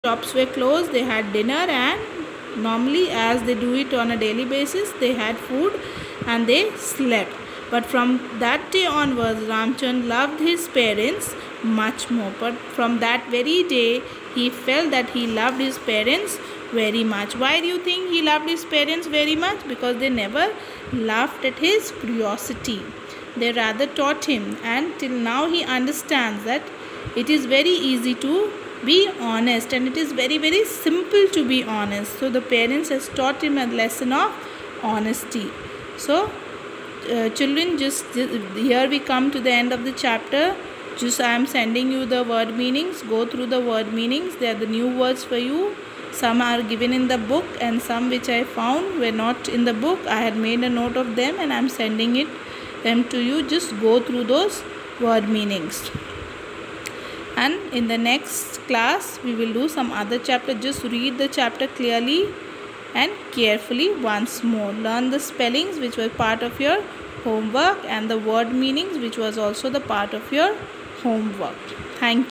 shops were closed, they had dinner, and normally, as they do it on a daily basis, they had food and they slept. But from that day onwards, Ramchand loved his parents much more. But from that very day, he felt that he loved his parents very much. Why do you think he loved his parents very much? Because they never laughed at his curiosity. They rather taught him, and till now he understands that it is very easy to be honest, and it is very simple to be honest. So the parents has taught him a lesson of honesty. So children, just here we come to the end of the chapter. Just I am sending you the word meanings. Go through the word meanings. They are the new words for you. Some are given in the book, and some which I found were not in the book. I had made a note of them, and I am sending them to you. Just go through those word meanings. And in the next class, we will do some other chapter. Just read the chapter clearly and carefully once more. Learn the spellings, which were part of your homework, and the word meanings, which was also the part of your homework. Thank you.